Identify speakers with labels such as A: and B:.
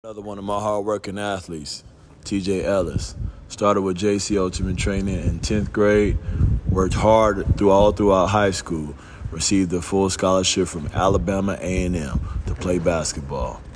A: Another one of my hard-working athletes, TJ Ellis. Started with JC Ultimate Training in 10th grade, worked hard throughout high school, received a full scholarship from Alabama A&M to play basketball.